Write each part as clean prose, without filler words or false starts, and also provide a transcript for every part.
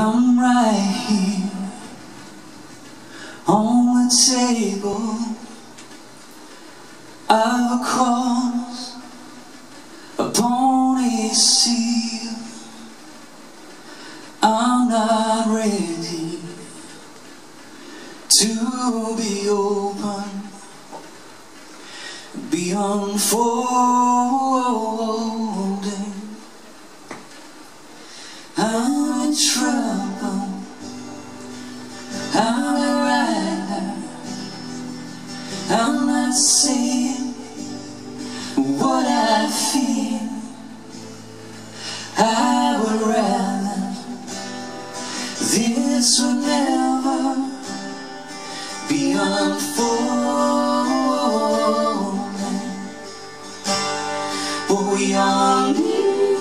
I'm right here on the table of a cross upon a seal. I'm not ready to be open, be unfolding. I'm in trouble, I'm a writer. I'm not saying what I feel. I would rather this would never be unfolding. But we all need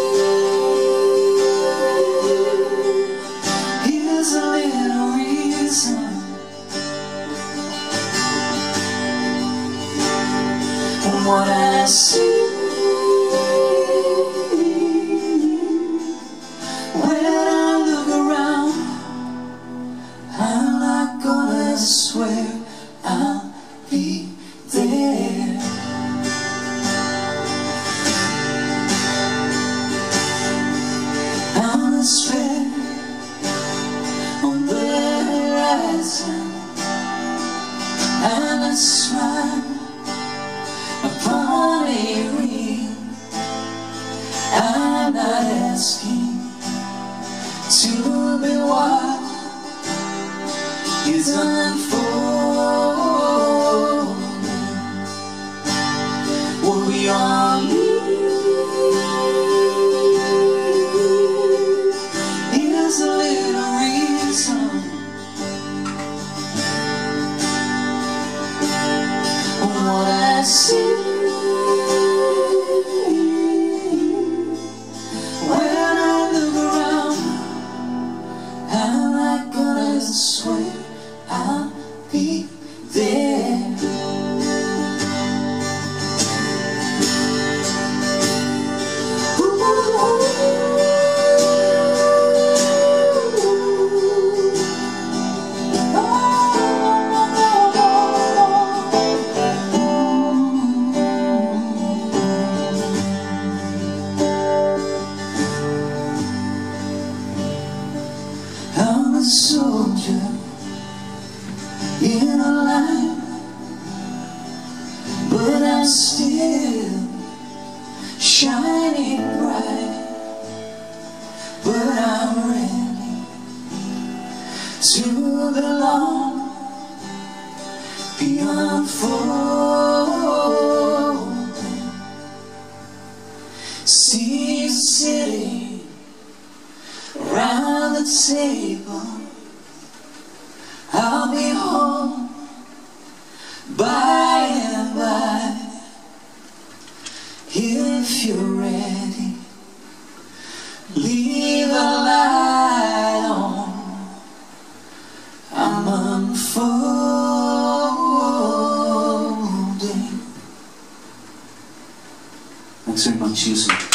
is a little reason what I see when I look around. I'm not gonna swear I'll be there. I'm a speck on the horizon and a smile upon a ring. I'm not asking to be what is unfolding. What we all need is a little reason what I see when I look around. I'm not gonna swear I'll be there. I'm a soldier in a line, but I'm still shining bright. But I'm ready to belong beyond folding. See you sitting around the table. I'll be home by and by. If you're ready, leave the light on. I'm unfolding. Thanks very much, Houston.